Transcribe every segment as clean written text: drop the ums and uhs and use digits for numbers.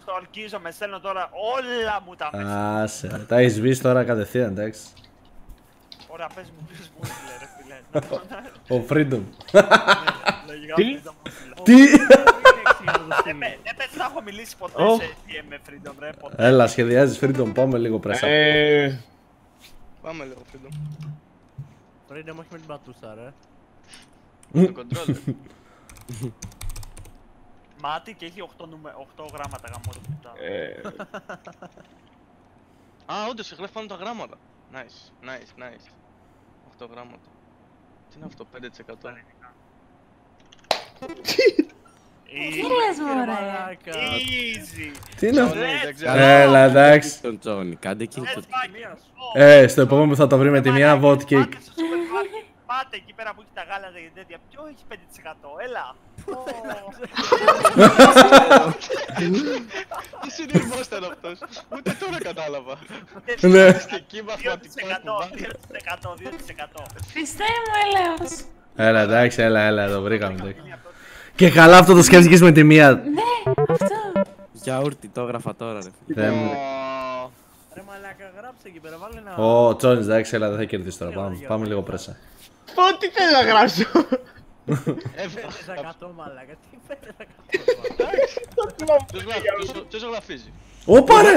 Στορκίζομαι, στέλνω τώρα όλα μου τα μέσα. Άσε, τα έχεις βρει τώρα κατευθείαν, εντάξει. Ωραία, πες μου, ρε φίλε. Ο Freedom. Τι? Τι? Δεν πες να έχω μιλήσει ποτέ σε με Freedom, ρε, ποτέ. Έλα, σχεδιάζεις Freedom, πάμε λίγο πρέσα. Πάμε λίγο Freedom. Freedom όχι με την πατούσα, ρε. Το controller. Μάτι και έχει 8 γράμματα γαμμό το πουτά. Α, όντως, γράφει πάνω τα γράμματα. Nice, nice, nice. 8 γράμματα. Τι είναι αυτό, 5%. Τι λες μωρέ. Easy. Τι είναι αυτό? ξέρω. Έλα, εντάξει. Τον Τζόνι, κάντε kill το. Στο επόμενο που θα το βρει με τη μία vote kick. Πάτε εκεί πέρα που έχει τα γάλατα και τέτοια. Ποιο έχει 5%, έλα. Τι συνειρμός ήταν αυτός, ούτε τώρα κατάλαβα. Ναι. Εκεί μαθηματικός που 2%. Χριστέ μου έλεος. Έλα, εντάξει, έλα, το βρήκαμε. Και καλά αυτό το σκέφτηκες με τη μία. Ναι, αυτό. Γιαούρτι, το έγραφα τώρα, ρε. Δεν μου. Ρε μαλάκα, γράψε εκεί πέρα, βάλε ένα... Ο Τζόνις, εντάξει, έλα, δεν θα κερδίσει τώρα. Πάμε λίγο πρέσα. τι θέλω να γράψω. 5% μαλάκα, τι 5%. Ποιος γραφίζει. Όπα ρε!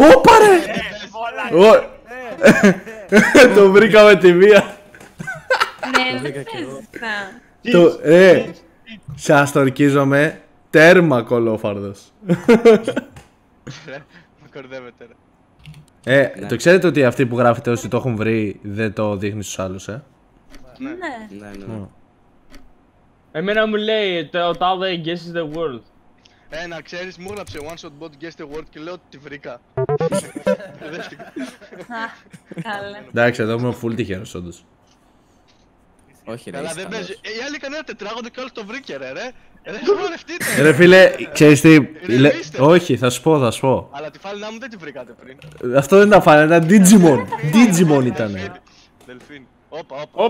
Το βρήκαμε τη μία. Ναι, δεν συζητάω. Σας το ορκίζομαι, τέρμα κολόφαρδος. Με κορδεύετε ρε. Το ξέρετε ότι αυτοί που γράφετε όσοι το έχουν βρει δεν το δείχνει στους άλλους, Ναι. Ναι. Εμένα μου λέει το τάδε guesses the world. Να ξέρεις, μου έγραψε one shot bot guess the word και λέω ότι τη βρήκα. Καλά. Εντάξει, εδώ είμαι full τυχερός όντως. Όχι ρε, Καλά είσαι δεν καλός. παίζει, οι άλλοι κανένα τετράγωνο και όλοι το βρήκε ρε. Δεν χορευτείτε. Ρε φίλε, ξέρεις τι, Ηρεμήστε. όχι, θα σου πω. Αλλά τη φάλινά μου δεν τη βρήκατε πριν. Αυτό δεν ήταν φάλα, ήταν Digimon. Digimon ήτανε. Δελφίν. Όπα. Ω,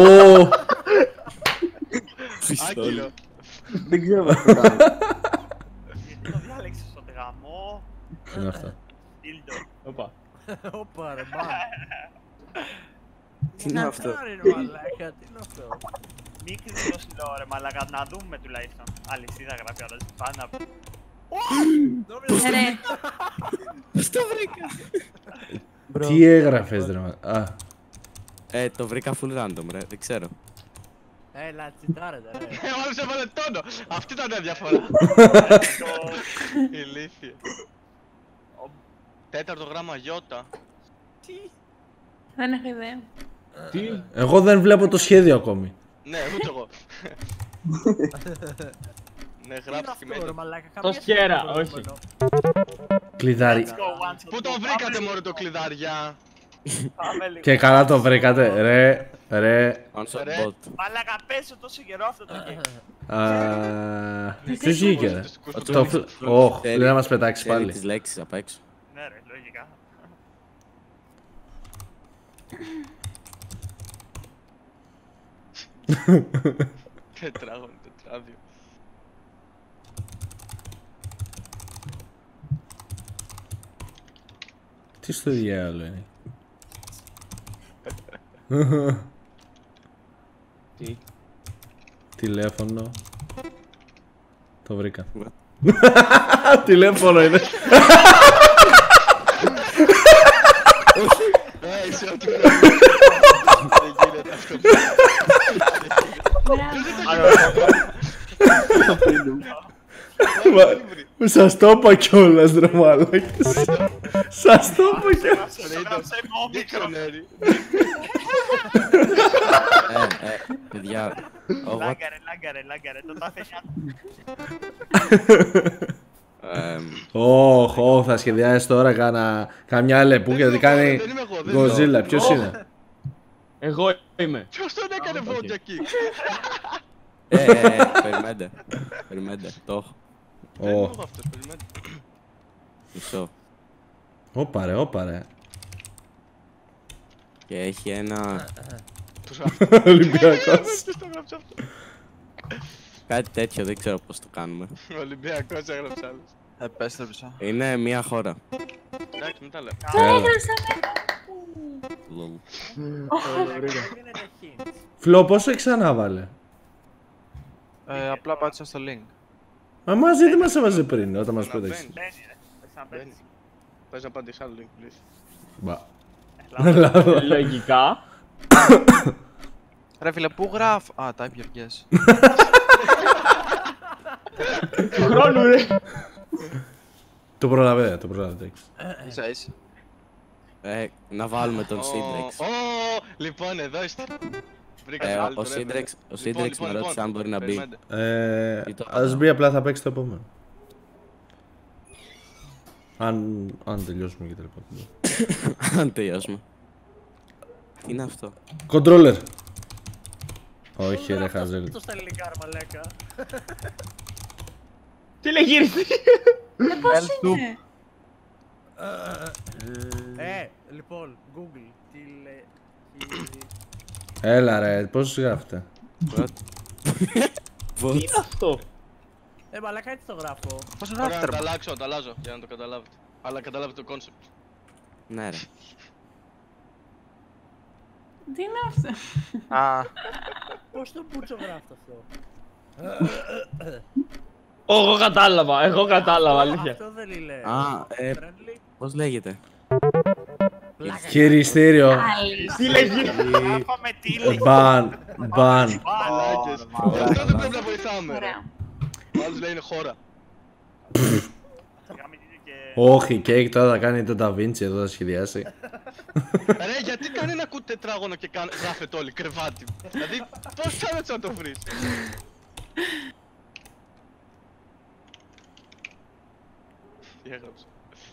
Άκυλο. Δεν ξέρω τι κάνω. Γιατί το διάλεξες στο γαμό. τι είναι αυτό. Τίλτο. Όπα. Όπα ρε μάνα. Τι είναι αυτό. Άρε ρε μαλάκα, τι είναι αυτό. Μη κρίνεις το σιλό ρε μαλάκα, να δούμε τουλάχιστον. Αλυσίδα γράφει όλα πάνω. Ρε, Το βρήκα. Τι έγραφες ρε μα. Το βρήκα full random ρε, δεν ξέρω. Έλα, τσιτάρετε ρε. Ο άλλος έβαλε τόνο. Αυτή ήταν η διαφορά. Ηλίθεια. Τέταρτο γράμμα γιώτα. δεν έχω ιδέα. Τι. Εγώ δεν βλέπω το σχέδιο ακόμη. Ναι, ούτε εγώ. Ναι, Τι είναι γράψτε τη αυτό ρε μέση. μαλάκα, Το καμία σκέρα, σχέση με το όχι. προηγούμενο. Κλειδάρι. Πού το βρήκατε μωρέ το κλειδάρια. Πάμε λίγο. Και καλά το βρήκατε. Ρε. One shot Ρε. bot. Μαλάκα πέσω τόσο καιρό αυτό το game. Ποιος βγήκε ρε. Ωχ, λέει να μας πετάξει Ξέρει πάλι. τις λέξεις απ' έξω. Ναι ρε, λογικά. Τετράγωνο, τετράδιο. Τι στο διάλογο είναι. Τι. Τηλέφωνο. Το βρήκα. Τηλέφωνο είναι. Είσαι ό,τι πρέπει. Δεν γίνεται αυτό. Σας το είπα κιόλας ρε μαλάκες. Σας το είπα κιόλας. Dictionary. Παιδιά. Λάγκαρε, το τάφε χιάτ. Ωχ, θα σχεδιάσεις τώρα καμιά αλεπού γιατί κάνει Δεν είμαι εγώ, δεν είμαι εγώ. Godzilla. Ποιος είναι? Εγώ είμαι. Ποιος τον έκανε βόντια εκεί. Περιμένετε, το έχω. Δεν είμαι εγώ αυτός, περιμένετε. Μισό. Όπα ρε. Και έχει ένα... Τους γράφω. Ολυμπιακός. Ποιος το έγραψε αυτό. Κάτι τέτοιο, δεν ξέρω πώς το κάνουμε. Ο Ολυμπιακός έγραψε άλλος. Επέστρεψα. Είναι μια χώρα. Εντάξει, μην τα λέω. Το έγραψα, Λολ. Δίνετε hints. Φλό, πόσο ξανά βάλε. Απλά πάτησα στο link. Μα μαζί δεν μας έβαζε πριν όταν μας πέταξε. Μπαίνει, Μπαίνει ρε. Πες να μπαίνει. μπαίνεις. Πες να πατήσεις άλλο link, please. Μπα. Έλα. Λογικά. Ρε φίλε, πού γράφω. Α, type your guess. Του χρόνου ρε. Το προλαβαίνω, το προλαβαίνω. Ίσα ίσα. Να βάλουμε τον Σύντρεξ. Λοιπόν, εδώ είστε. Βρήκα Ο Σύντρεξ με ρώτησε αν μπορεί να μπει. Ας μπει, απλά θα παίξει το επόμενο. Αν τελειώσουμε και τελικά. Αν τελειώσουμε. Τι είναι αυτό? Controller. Όχι ρε Χάζελ. Αυτό στα ελληνικά, ρε μαλάκα. Τι λέει γύρισε. Πώς είναι? Λοιπόν, Google. Τι λέει. Έλα ρε, πώς γράφετε? Τι είναι αυτό. Μαλάκα, έτσι το γράφω. Πώς Ωραία, γράφετε, να ρε. το αλλάξω, το αλλάζω για να το καταλάβετε. Αλλά καταλάβετε το concept. Ναι ρε. Τι είναι αυτό? Α, Πώς το πούτσο γράφει αυτό. Εγώ κατάλαβα, αλήθεια. Αυτό δεν είναι. Α, Friendly. πώς λέγεται? Χειριστήριο. Άλλη. Τι λέει γύρισε. Γράφαμε τι λέει. Μπαν. Μπαν. Μαλάκες. Αυτό δεν πρέπει να βοηθάμε. ρε. Ωραία. Ο άλλος λέει είναι χώρα. Γάμιτη και... Όχι, Κέικ τώρα θα κάνει το Da Vinci εδώ, θα σχεδιάσει. Ρε, γιατί κάνει ένα κουτ τετράγωνο και γράφετε όλοι κρεβάτι. Δηλαδή, πώς θα έτσι να το βρεις. Τι έγραψε.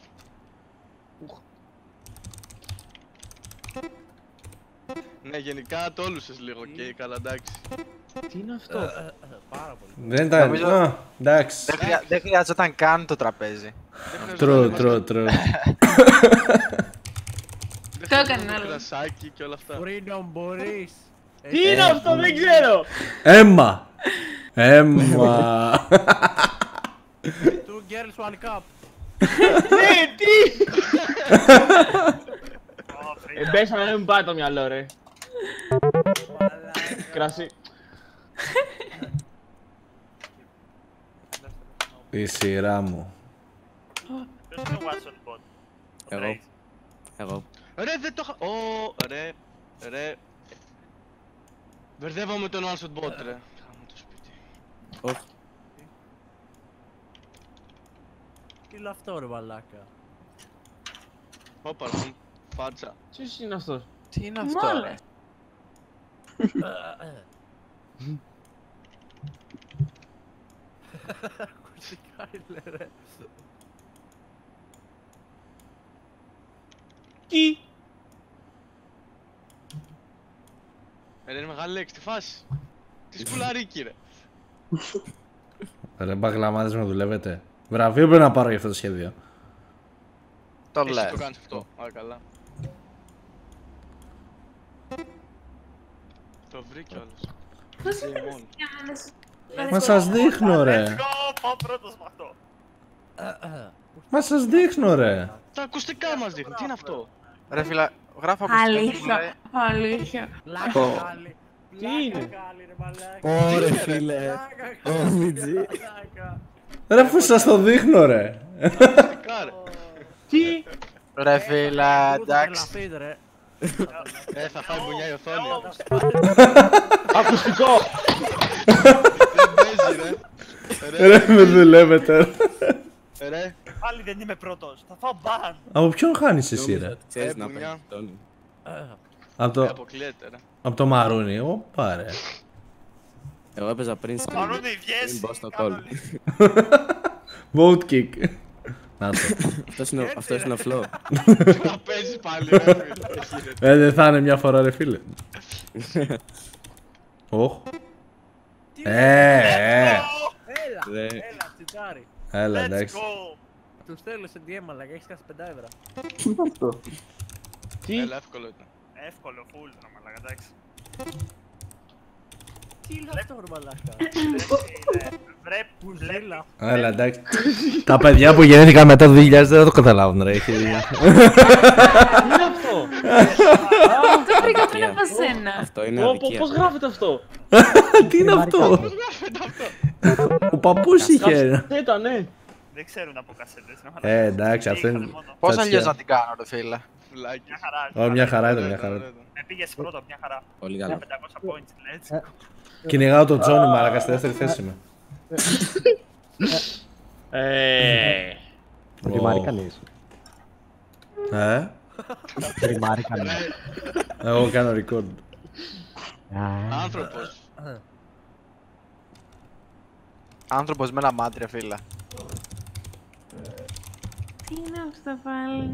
Ναι, γενικά τόλουσες λίγο και καλά, εντάξει. Τι είναι αυτό. Πάρα πολύ. Δεν ήταν. Νομίζω- Α, εντάξει. δεν χρειάζονταν καν το τραπέζι. True, true, true. Το έκανε άλλο. κρασάκι και όλα αυτά. Freedom μπορείς. Τι είναι αυτό, δεν ξέρω. Έμα. Έμα. Two girls, one cup. Ναι, τι. Ω, Μπες να μην πάει το μυαλό ρε. Κρασί. Η σειρά μου. Ποιος είναι ο Watson Bot? Εγώ. Εγώ. Ρε, δεν το είχα... Ρε, ρε. Μπερδεύομαι τον one shot bot, ρε. Χάμε το σπίτι. Όχι. Τι είναι αυτό, ρε μαλάκα. Όπα, ρε, φάτσα. Ποιος είναι αυτός. Τι είναι αυτό, Μόλι. ρε. Ακουστικά είναι, ρε. Τι. Είναι μεγάλη λέξη, τι φάση. Τι σκουλαρίκι, ρε. Ρε μπαγλαμάδες με δουλεύετε. Βραβείο πρέπει να πάρω για αυτό το σχέδιο. Το Εσύ λες. το κάνεις αυτό. Άρα καλά. Το βρήκε όλος. Πώς είναι είναι μόνο. Μα σας δείχνω Let's ρε. go! Πάω πρώτος με αυτό. Μα σας δείχνω ρε. Τα ακουστικά μας δείχνουν, τι είναι αυτό. Ρε φίλε, γράφω από στο Αλήθεια. Αλήθεια. Πλάκα κάλλη. Τι είναι? Πλάκα κάλλη, ρε μαλάκα. Ωρε φίλε. Πλάκα Ω Μιτζή. πλάκα. Ρε αφού σας το δείχνω ρε. Ακουστικά, ρε. Τι. Ρε φίλε, εντάξει. Τρελαθείτε, ρε. Θα φάει μπουνιά η οθόνη. Ακουστικό. Δεν παίζει, ρε. Ρε με δουλεύετε. Ρε, Πάλι δεν είμαι πρώτος. Θα φάω μπαν. Από ποιον χάνεις εσύ ρε? Ξέρεις να μπουνιά. παίρνεις τον. Από το, αποκλείεται, ρε. από το μαρούνι. Ωπα ρε. Εγώ έπαιζα πριν στην... Μάλλον οι πριν βιές. μπω στο call. Vote kick. Να το. Αυτός είναι ο flow. Να παίζει πάλι, ρε. φίλε. Δεν θα είναι μια φορά ρε φίλε. Οχ. Έλα, Ρε. έλα, τσιτάρι. Έλα Let's εντάξει. go. Τους θέλω σε DM, μαλάκα, έχεις χάσει 5 ευρώ. Τι. Έλα, εύκολο ήταν. Εύκολο, full, ρε μαλάκα, εντάξει. Τι είναι αυτό ρε μαλάκα. Βρε πουζέλα. Έλα, εντάξει. Τα παιδιά που γεννήθηκαν μετά το 2000 δεν θα το καταλάβουν, ρε. Τι είναι αυτό. Το βρήκα πριν από σένα. Αυτό είναι αδικία. Πώς γράφεται αυτό. Τι είναι αυτό. Ο παππούς είχε. Ήταν, ναι. Δεν ξέρουν από κασέτες. Εντάξει, αυτό είναι. Πώς αλλιώς να την κάνω, ρε φίλε. Φουλάκι. Μια χαρά. Ω, μια χαρά ήταν, μια χαρά. Με πήγες πρώτο, μια χαρά. Πολύ καλά. 500 points, let's go. Κυνηγάω τον Τζόνι, μαλάκα, στη δεύτερη θέση είμαι. Ρημάρει κανείς. Ρημάρει κανείς. Εγώ κάνω record. Άνθρωπος. Άνθρωπος με ένα μάτι, ρε φίλε. Τι είναι αυτό πάλι.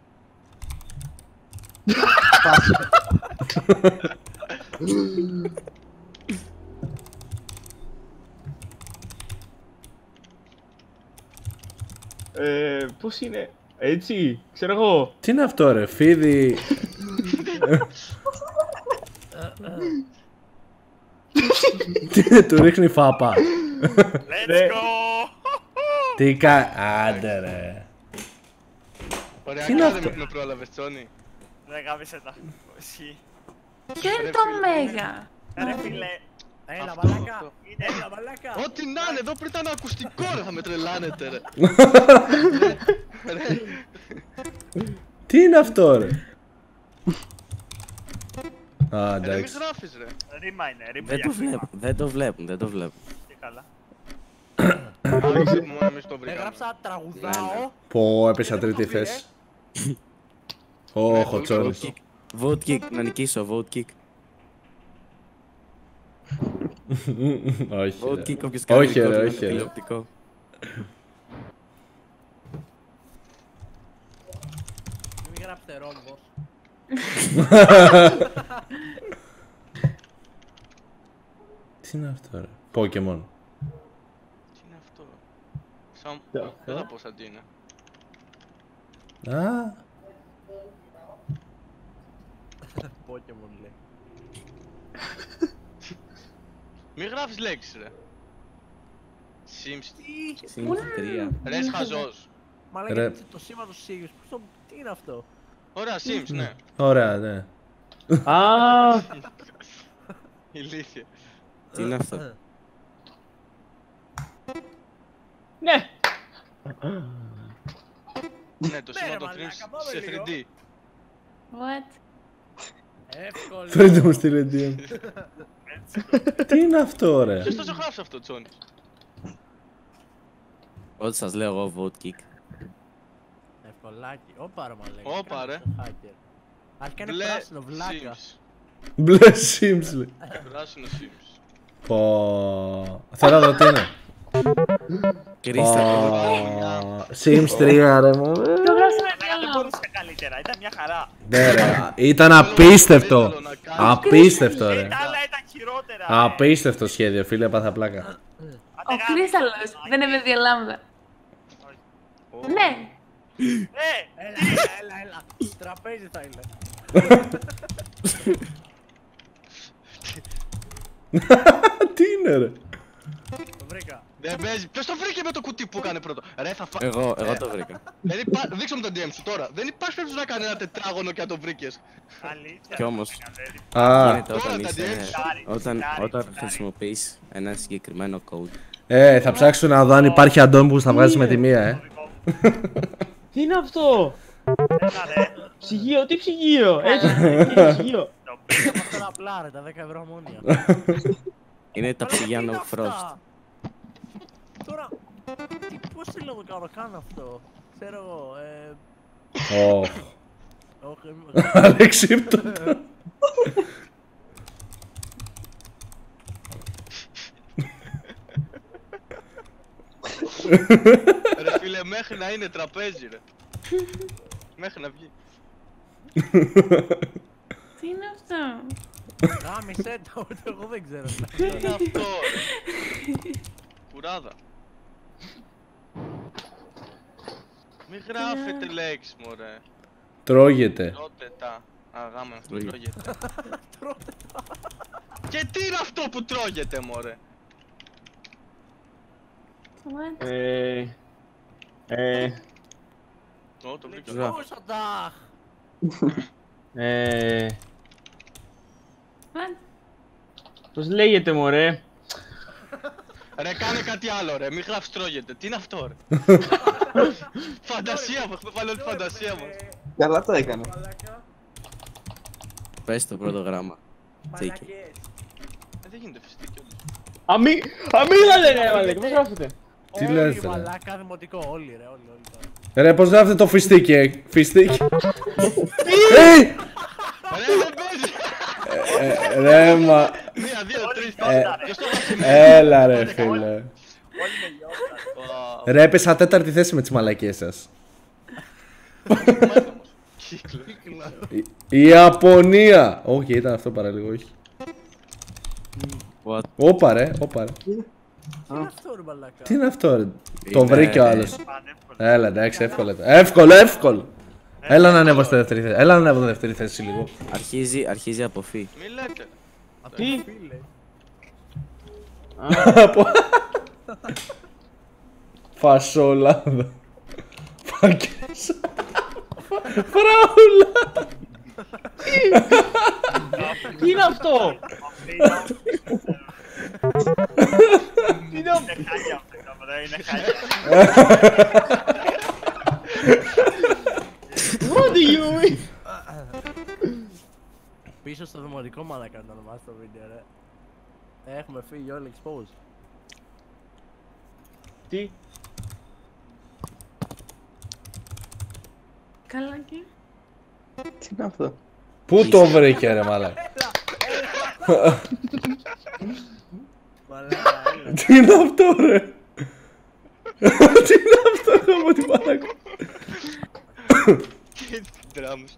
Πώς είναι. Έτσι, ξέρω εγώ. Τι είναι αυτό, ρε, φίδι. Τι είναι, του ρίχνει φάπα. Let's go! Τι άντε, ρε. Ωραία, Τι είναι κάνε αυτό? με πρόλαβες, Τσόνι. Δεν γάμισε τα. Ισχύει. Ποιο είναι το Μέγα. Ρε φίλε. Έλα Αυτό, μαλάκα. αυτό. Έλα μαλάκα. Ό,τι να είναι, εδώ πριν ήταν ακουστικό ρε, θα με τρελάνετε ρε. Ρε. Τι είναι αυτό, ρε. Α, Ρε μη εντάξει. γράφεις ρε. Ρήμα είναι, ρήμα Δεν για το χρήμα. βλέπουν, δεν το βλέπουν, δεν το βλέπουν. Τι καλά. Άρχισε μόνο εμείς το βρήκαμε. Έγραψα τραγουδάω. Πω, έπεσα τρίτη θέση. Ωχ, ο Τσόνις. Vote kick, να νικήσω, vote kick. Όχι, Vote ρε. kick, όποιος κάνει Όχι, ρε, record όχι, είναι ρε. τηλεοπτικό. Μην γράψετε ρόμβος. Τι είναι αυτό, ρε. Pokemon. Τι είναι αυτό. Σαν... Δεν θα πω σαν τι είναι. Α, Pokemon λέει. Μη γράφεις λέξεις ρε. Sims. Sims 3. Ρε είσαι χαζός. Μαλάκα Ρε. το σήμα του Σίγιους. Τι είναι αυτό. Ωραία, Sims, ναι. ωραία, ναι. Α, Ηλίθεια. Τι είναι αυτό. ναι. Ναι, το σήμα ρε των μαλάκα, Sims πάμε σε λίγο. 3D. What? Εύκολο. Φέρετε μου στη DM. Τι είναι αυτό, ρε. Ποιος θα σου γράψει αυτό, Τσόνι. Ό,τι σας λέω εγώ, vote kick. Ευκολάκι. Όπα ρε μαλάκα. Όπα, ρε. Αρχικά είναι Μπλε πράσινο βλάκα. Sims. Μπλε Sims, λέει. Πράσινο Sims. Πω. Θέλω να δω τι είναι. Κρίστε το. Sims 3, ρε μου. Το γράψα με Δεν μυαλό. μπορούσε καλύτερα, ήταν μια χαρά. Ναι, ρε. Ήταν απίστευτο. Απίστευτο, ρε. Τα άλλα ήταν χειρότερα. Απίστευτο σχέδιο, φίλε, έπαθα πλάκα. Ο Κρίσταλος δεν είναι διαλάμδα. Ναι. Έλα. Τραπέζι θα είναι. Τι είναι, ρε. Το βρήκα. Δεν παίζει. Ποιος το βρήκε με το κουτί που έκανε πρώτο. Ρε θα φά... Εγώ το βρήκα. Δείξω μου το DM σου τώρα. Δεν υπάρχει περίπτωση να κάνει ένα τετράγωνο και να το βρήκες. Αλήθεια. Κι όμως, Α, γίνεται τώρα όταν τα είσαι... DMs. Όταν χρησιμοποιείς ένα συγκεκριμένο code. θα ψάξω να δω αν υπάρχει αντών που θα βγάζεις με τη μία, Τι είναι αυτό. Έλα ρε. Ψυγείο, τι ψυγείο. Έτσι, είναι ψυγείο. Το πήρα. Αυτά τα απλά ρε, τα 10 ευρώ μόνια. Είναι τα ψυγεία Τι είναι No Frost. αυτά? Τώρα, πώς θέλω να το κάνω, κάνω αυτό. Ξέρω εγώ, Ωχ. όχι, Αλεξίπτωτο. Ρε φίλε, μέχρι να είναι τραπέζι ρε. Μέχρι να βγει. Τι είναι αυτό. γάμισε το, ούτε εγώ δεν ξέρω. Τι είναι αυτό ρε. Κουράδα. Μη γράφετε λέξεις μωρέ. Τρώγεται. Τρώτε τα. Α, γάμα, αυτό Τρώγεται. τρώγεται. Και τι είναι αυτό που τρώγεται, μωρέ. What? Ω, το βρήκα. Πόσα τάχ! What? Πώς λέγεται, μωρέ. Ρε, κάνε κάτι άλλο, ρε. Μην γράφεις τρώγεται. Τι είναι αυτό, ρε. Φαντασία μου, έχουμε βάλει όλη τη φαντασία μας. Καλά το έκανε. Πες το πρώτο γράμμα. Τσίκι. Δεν γίνεται φιστίκι όντως. Αμύγδαλε, ρε, μαλάκα. Πώς γράφετε. Τι λες, ρε. Μαλάκα δημοτικό, όλοι ρε, όλοι. Ρε, πώς γράφετε το φιστίκι, φιστίκι. Ρε, δεν παίζει. Ρε, μα... 1, 2, 3, 4. Ποιος το γράφει? Έλα ρε φίλε. Όλοι με γιώτα. Ρε, έπεσα τέταρτη θέση με τις μαλακίες σας. Η Ιαπωνία! Όχι, ήταν αυτό παραλίγο, όχι. What? Όπα ρε, όπα ρε. Τι είναι αυτό ρε μαλάκα. Τι είναι αυτό ρε. Το βρήκε ο άλλος. Πανεύκολο. Έλα εντάξει, εύκολο. Εύκολο, εύκολο. Έλα να ανέβω στη δεύτερη θέση. Έλα να ανέβω στη δεύτερη θέση λίγο. Αρχίζει από φύ. Μη λέτε. Τι. Φασολάδα. Φακές. Φράουλα. Τι είναι αυτό. Είναι χάλια αυτό, είναι χάλια. What do you mean. Πίσω στο δημοτικό μαλάκα να το ονομάσει το βίντεο ρε. Έχουμε φύγει όλοι expose. Τι. Καλά εκεί. Τι είναι αυτό. Πού το βρήκε ρε μαλάκα. Μαλάκα, έλα. Τι είναι αυτό ρε. Τι είναι αυτό από την μαλάκα. Και τις drums.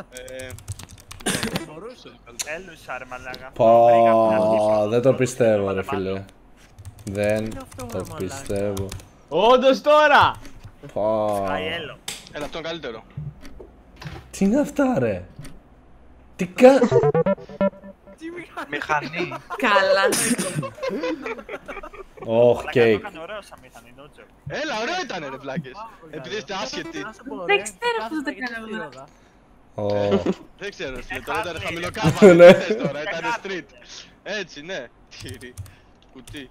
Έλουσα ρε μαλάκα. Πα, δεν το πιστεύω ρε φίλε. Δεν το πιστεύω. Όντως τώρα. Πα. Σκαϊέλο. Έλα, αυτό είναι καλύτερο. Τι είναι αυτά ρε. Τι κα... Μηχανή. Καλά. Ωχ, Το κέικ. έκανε ωραίο σαν μηχανή, no joke. Έλα, ωραίο ήταν ρε βλάκες. Επειδή είστε άσχετοι. Δεν ξέρω πώς το κάνω. Ωχ. Δεν ξέρω, φίλε, τώρα ήταν χαμηλοκάβαλο. Ναι. Τι θες τώρα, ήταν street. Έτσι, ναι. Τύρι. Κουτί.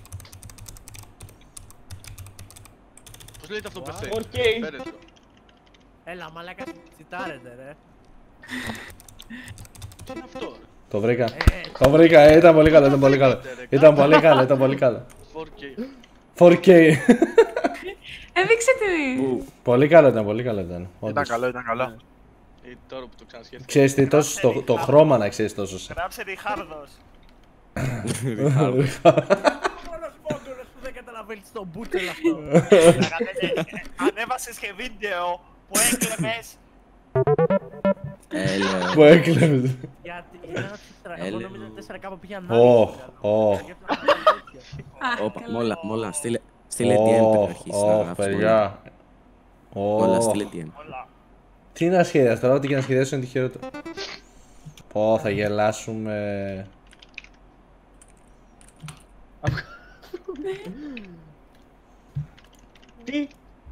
Πώς λέγεται αυτό που πεθαίνει. Οκ. Φέρε το. Έλα μαλάκα τσιτάρετε ρε. Τι είναι αυτό, ρε. Το βρήκα. Το βρήκα, ήταν πολύ καλό, ήταν πολύ καλό. Ήταν πολύ καλό, ήταν πολύ καλό. 4K. 4K. Έδειξε τι. Πολύ καλό ήταν, πολύ καλό ήταν. Ήταν Όντως. καλό, ήταν καλό. Ή τώρα που το ξανασκέφτηκα. Ξέρεις τι, τόσο το χρώμα να ξέρεις τόσο. Γράψε Ριχάρδος. Μόνος μόγκολος που δεν καταλαβαίνεις τον μπούτσελ αυτό. Ανέβασες και βίντεο που έκλαιμες. Έλα. Που έκλεβες. Γιατί ένα 4, εγώ Έλε. νόμιζα 4 κάπου πήγαν Ωχ, ωχ. Όπα, μόλα, στείλε DM πριν αρχίσεις να Ωχ, γράψεις. παιδιά. Μόλα, Ωχ. στείλε DM. Όλα. Τι να σχεδιάσεις τώρα, ό,τι και να σχεδιάσω είναι τυχερό. Πω, θα γελάσουμε. Τι.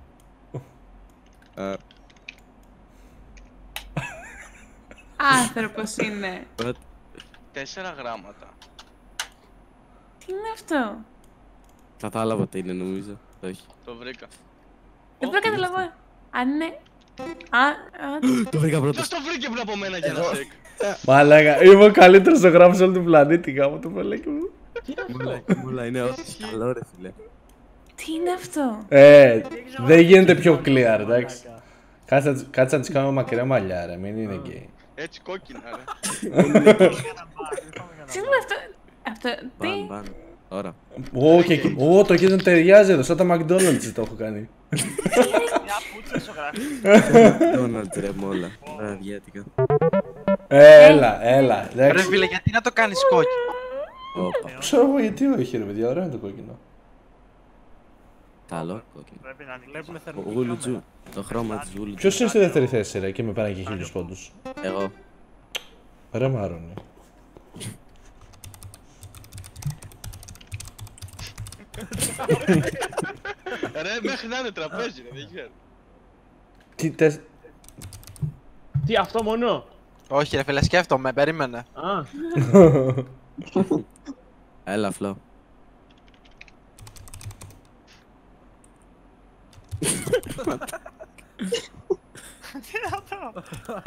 Άνθρωπος είναι. 4 γράμματα. Τι είναι αυτό. Κατάλαβα τι είναι νομίζω. Όχι. Το βρήκα. Δεν μπορώ να καταλαβώ. Αν είναι. Το βρήκα Ποιος πρώτος. το βρήκε πριν από μένα για ένα σεκ. Μαλάκα, είμαι ο καλύτερος ζωγράφος σε όλο τον πλανήτη, γάμο το πελέκι μου. Μόλα είναι ό,τι καλό ρε φίλε. Τι είναι αυτό. Δεν γίνεται πιο clear, εντάξει. Κάτσε να τις κάνουμε μακριά μαλλιά ρε, μην είναι γκέι. Έτσι κόκκινα, ρε. Τι είναι αυτό. Αυτό. Τι. Μπαν. Ωραία. Ω, το εκεί δεν ταιριάζει εδώ, σαν τα McDonald's το έχω κάνει. Μια πούτσα ζωγραφή. Donald ρε μόλα. Βραδιάτικα. Έλα, Ρε εντάξει. φίλε, γιατί να το κάνεις κόκκινο. Όπα. Ξέρω εγώ γιατί όχι ρε παιδιά, ωραίο είναι το κόκκινο. Καλό κόκκινο. Πρέπει να Βλέπουμε Ο θερμική Γουλουτζού. κάμερα. Το χρώμα της Γουλουτζού. Ποιος είναι στη δεύτερη θέση ρε και με πέραν και 1000 πόντους. Εγώ. Ρε Μαρόνι. Ρε, μέχρι να είναι τραπέζι, ρε, δεν ξέρω. Τι τες... Τι, αυτό μόνο. Όχι ρε φίλε, σκέφτομαι, περίμενε. Α, Έλα, Φλό. Τι είναι αυτό?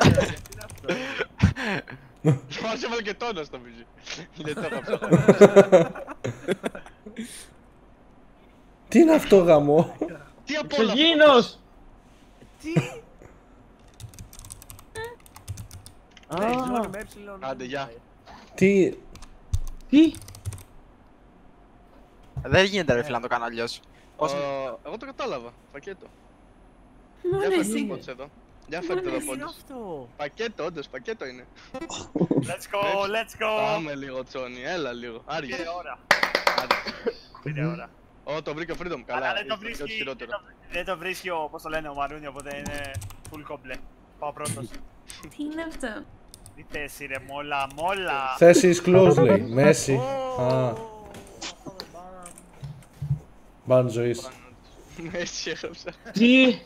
Μας έβαλε και τόνο στο μυζί. Είναι το γαψό. Τι είναι αυτό γαμό? Τι απ' όλα αυτά. Εξωγήινος! Α, Άντε, γεια. Τι... Τι! Δεν γίνεται ρε φίλε να το κάνω αλλιώς. Εγώ το κατάλαβα. Πακέτο. Μόνο Για φέρτε εσύ. το πόντς εδώ. Για φέρτε το τι είναι πόντς. αυτό? Πακέτο, όντως, πακέτο είναι. Let's go, let's go! Πάμε λίγο, Τσόνι, έλα λίγο. Άργησε. Πήρε ώρα. Άργησε. Πήρε ώρα. Ω, το βρήκε ο Freedom, καλά. Αλλά δεν το Ό,τι βρίσκει, χειρότερο. δεν το βρίσκει ο, πώς το λένε, ο Μαρούνι, οπότε είναι full κόμπλε. Πάω πρώτος. Τι είναι αυτό? Τι θέση ρε, μόλα, μόλα! Θέση is close λέει. Μέση. Α, μπαν ζωής. Μέση έγραψα. Τι!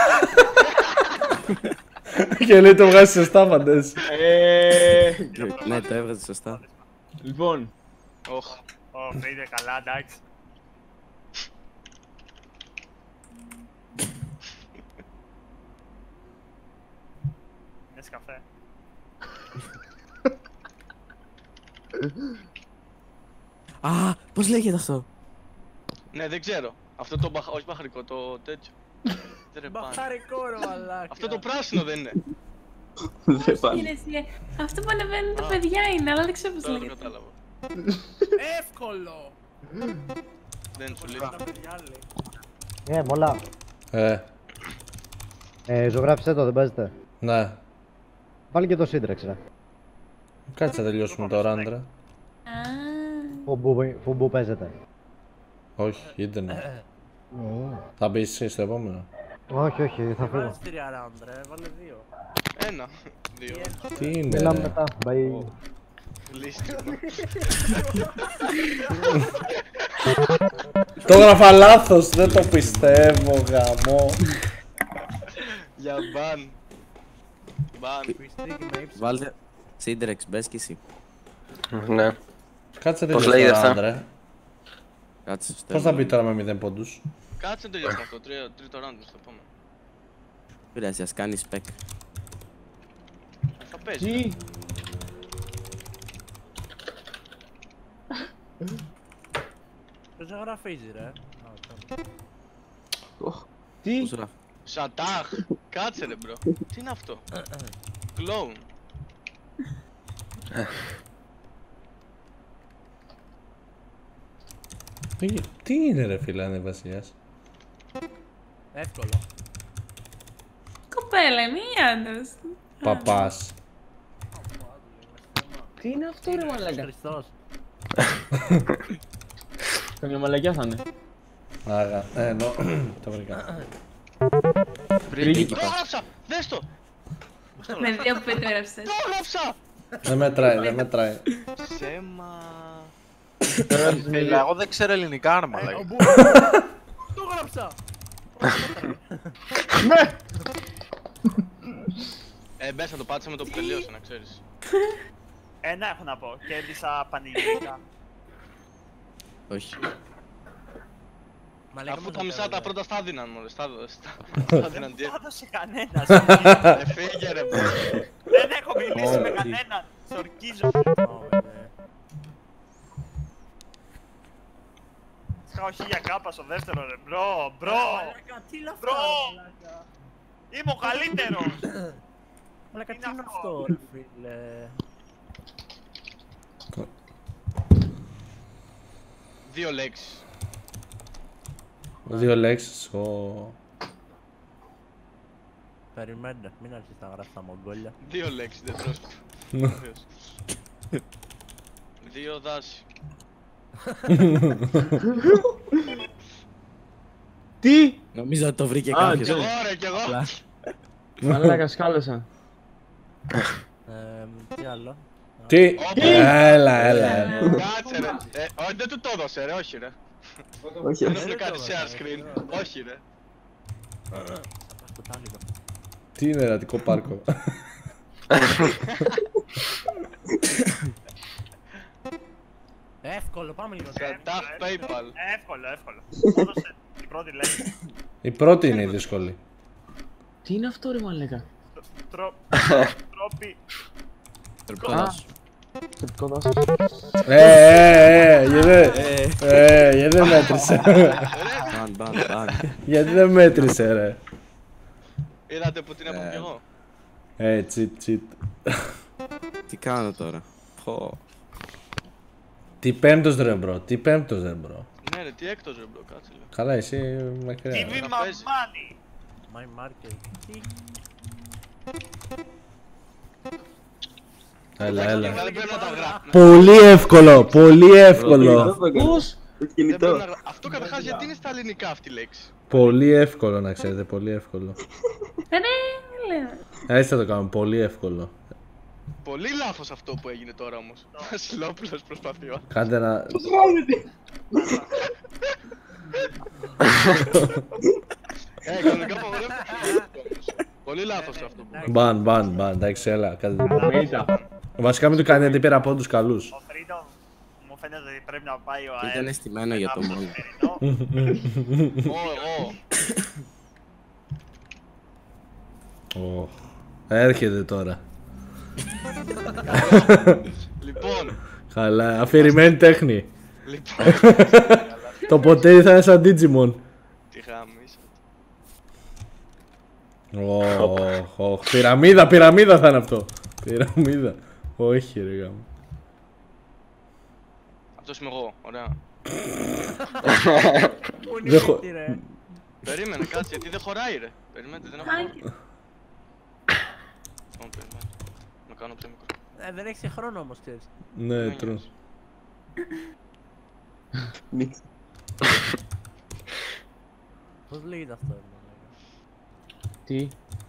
Και λέει το βγάζει σωστά φαντές. Ναι, το έβγαζε σωστά. Λοιπόν, Οχ. Ω, φύγε καλά, εντάξει. Νεσκαφέ. Α, πώς λέγεται αυτό? Ναι, δεν ξέρω. Αυτό το όχι μπαχαρικό, το τέτοιο. Δεν ρε πάνε. Μπαχαρικό ρε μαλάκα. Αυτό το πράσινο δεν είναι. Δεν πάνε. Είναι εσύ. Αυτό που ανεβαίνουν τα παιδιά είναι, αλλά δεν ξέρω πώς Τώρα το λέγεται. κατάλαβα. Εύκολο. Δεν σου λέει. Τα παιδιά λέει. Μολά. Ζωγράφισε το, δεν παίζετε. Ναι. Βάλει και το σύντρεξ, ρε. Κάτσε να τελειώσουμε τώρα, άντρα. Α, Φουμπού παίζετε. Όχι, ίντερνετ. Θα μπεις εσύ στο επόμενο. Όχι, όχι, θα Βάλε φύγω. στη round ρε, βάλε 2. Ένα, δύο. Τι είναι Μιλάμε ρε. μετά. Bye. Λύστε. Το έγραφα λάθος, δεν το πιστεύω γαμό. Για μπαν. Μπαν. Βάλτε Σύντρεξ, μπες κι εσύ. Ναι. Κάτσε να Πώς τελειώσει λέγεται τώρα, αυτά? άντρα. Κάτσε στο Πώς θα μπει τώρα με 0 πόντους? Κάτσε να τελειώσει αυτό, τρίτο round στο επόμενο. Πειράζει, ας κάνει spec. Θα παίζει. τι! Δεν ζωγραφίζει ρε. Τι! Πώς γράφει? Σατάχ. Κάτσε ρε μπρο. Τι είναι αυτό? Κλόουν. Τι είναι ρε φίλε ανεβασίας? Εύκολο. κοπέλα είναι ή άντρας? Παπάς. Τι είναι αυτό ρε μαλακά? Χριστός. Καμιά μαλακιά θα είναι. Άγα, ενώ, το βρήκα. Βρήκε. Το έγραψα! Δες το! Με δύο που το έγραψες. Το έγραψα! Δεν μετράει, δεν μετράει. Σέμα. Φίλε, εγώ δεν ξέρω ελληνικά ρε μαλάκα. Το γράψα. Μπες να το πάτησα με το που τελείωσε, να ξέρεις. Ένα έχω να πω, κέρδισα πανηγυρικά. Όχι. Αφού τα μισά τα πρώτα στα δίναν μόλις, στα δίναν τι. Δεν έδωσε κανένας. Φύγε ρε μπρο. Δεν έχω μιλήσει με κανέναν. Σορκίζω. Σκάω 1000 κάπα στο δεύτερο ρε. Μπρο, μπρο. Τι είναι αυτό? Μπρο. Είμαι ο καλύτερος. Μαλάκα, τι είναι αυτό ρε φίλε? Δύο λέξεις. 2 λέξεις, Περιμένετε, μην αρχίσεις να γράφεις τα μογγόλια. Δύο λέξεις, δεν τρως. Δύο δάση. Τι! Νομίζω ότι το βρήκε Α, κάποιος. Κι εγώ ρε, κι εγώ. Μαλάκα σκάλεσα. Τι άλλο? Τι! Έλα, έλα. Κάτσε ρε. Όχι, δεν του το έδωσε ρε, όχι ρε. Όχι, Δεν όχι. έχουν κάνει share screen. Όχι ρε. Τι είναι ερωτικό πάρκο. Εύκολο, πάμε λίγο. Tap PayPal. Εύκολο. Έδωσε η πρώτη λέξη. Η πρώτη είναι η δύσκολη. Τι είναι αυτό ρε μαλάκα. Τρόπι. Τερπόδας. Θετικό δάσος. Γιατί δεν μέτρησε. Μπαν. Γιατί δεν μέτρησε ρε. Είδατε που την έπαμε κι εγώ. Cheat. Τι κάνω τώρα. Τι πέμπτος ρε μπρο, Ναι ρε, τι έκτος ρε μπρο, κάτσε λίγο. Καλά εσύ μακριά. TV Mamani. My market. Έλα. Δεν πρέπει να τα γράφουμε. Πολύ εύκολο. Πώς? Το κινητό. Αυτό καταρχάς γιατί είναι στα ελληνικά αυτή η λέξη. Πολύ εύκολο να ξέρετε, πολύ εύκολο. Ρε, λέω. Έτσι θα το κάνουμε, πολύ εύκολο. Πολύ λάθος αυτό που έγινε τώρα όμως. Βασιλόπουλος προσπαθεί. Κάντε ένα... Κανονικά απαγορεύεται. Πολύ λάθος αυτό που. Μπαν, εντάξει, έλα, κάντε το. Μίλτα. Βασικά μην του κάνει γιατί πήρα πόντους καλούς. Ο Freedom μου φαίνεται ότι πρέπει να πάει ο αέρας. Ήταν αισθημένο για το μόνο. Έρχεται τώρα. Λοιπόν. Καλά, αφηρημένη τέχνη. Λοιπόν. Το ποτέ θα είναι σαν Digimon. Τι χάμισα. Πυραμίδα θα είναι αυτό. Πυραμίδα. Όχι ρε γάμο. Αυτός είμαι εγώ, ωραία. Περίμενε, κάτσε, γιατί δεν χωράει ρε. Περιμένετε, δεν έχω χώρο. Να κάνω πιο μικρό. Δεν έχεις χρόνο όμως, ξέρεις. Ναι, τρως. Πώς λέγεται αυτό, Τι?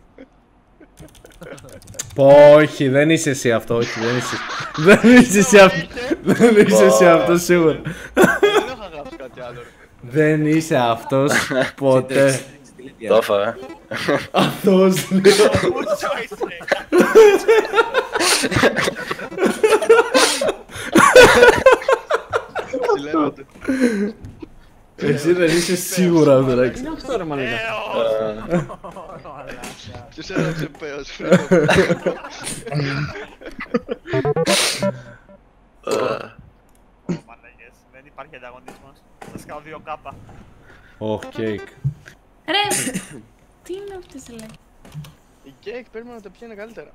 Όχι, δεν είσαι εσύ αυτό, όχι, δεν είσαι εσύ αυτό. Δεν είσαι εσύ αυτό σίγουρα. Δεν έχω γράψει κάτι άλλο ρε. Δεν είσαι αυτός ποτέ. Το έφαγα. Αυτός λέω. Συλλέγονται. Εσύ δεν είσαι σίγουρα αυτό, εντάξει. Τι είναι αυτό ρε μαλάκα. Ποιος έδωσε πέος. Μαλακές, δεν υπάρχει ανταγωνισμός. Θα σκάω 2 κάπα. Ωχ, κέικ. Ρε, τι είναι αυτές οι λέξεις. Η κέικ πρέπει να τα πιάνει καλύτερα.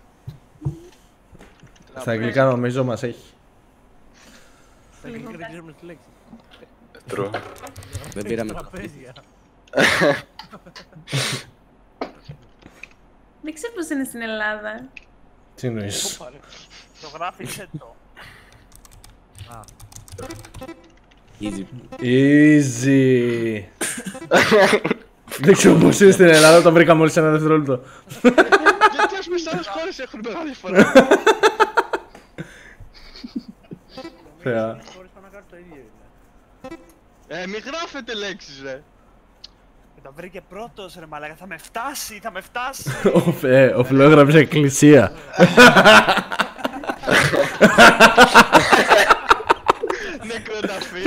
Στα αγγλικά νομίζω μας έχει. Στα αγγλικά δεν ξέρουμε τις λέξεις. True. Δεν πήραμε. Τραπέζια. Δεν ξέρω πώς είναι στην Ελλάδα. Τι εννοείς. Το γράφησε το. Easy. Δεν ξέρω πώς είναι στην Ελλάδα, το βρήκα μόλις ένα δευτερόλεπτο. Γιατί ας πούμε στις άλλες χώρες έχουν μεγάλη διαφορά. Θεά. Μη γράφετε λέξεις ρε. Τα βρήκε πρώτος ρε μαλάκα, θα με φτάσει. Ο Φιλό έγραψε εκκλησία. Νεκροταφείο.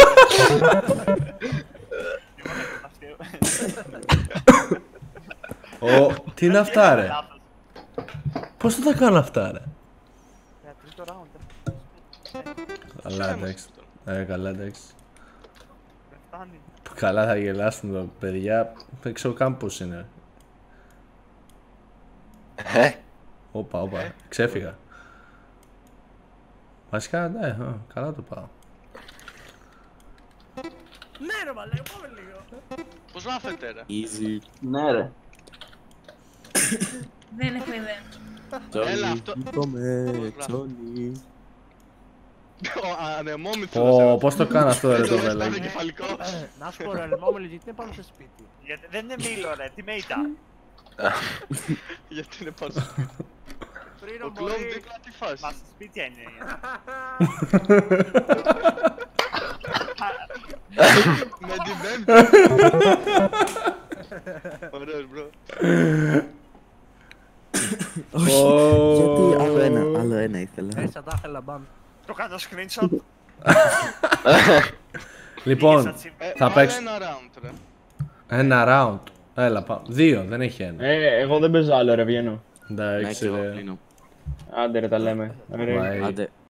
Τι είναι αυτά ρε. Πώς θα τα κάνω αυτά ρε. Για τρίτο round. Καλά εντάξει. Καλά εντάξει. Δεν φτάνει. Καλά θα γελάσουν τα παιδιά. Δεν ξέρω καν πώς είναι. Όπα, ξέφυγα. Βασικά, ναι, καλά το πάω. Ναι ρε μαλάκα, πάμε λίγο. Πώς γράφετε ρε. Easy. Ναι ρε. Δεν έχω ιδέα. Έλα αυτό. Τζόνι. Ο ανεμόμυθος. Πώς το κάνω αυτό ρε το Είναι βέλαγι. κεφαλικό. Να σου πω ρε, ανεμόμυλοι, γιατί είναι πάνω στο σπίτι. Γιατί δεν είναι μήλο ρε, τι με ήταν. Γιατί είναι πάνω στο σπίτι. Ο κλόουν δίπλα τι φάση. Μα στα σπίτια είναι. Με την πέμπτη. Ωραίος, μπρο. Όχι, γιατί άλλο ένα ήθελα. Μέσα τα ήθελα μπαν. Το κάνω screenshot. Λοιπόν, θα Άλλο παίξω ένα round, ρε. ένα round. Έλα, πάω. 2, δεν έχει ένα. Εγώ δεν παίζω άλλο ρε, βγαίνω. Ναι, Εντάξει, και εγώ ρε. κλείνω. Άντε ρε, τα λέμε. Ωραία. Bye. Άντε.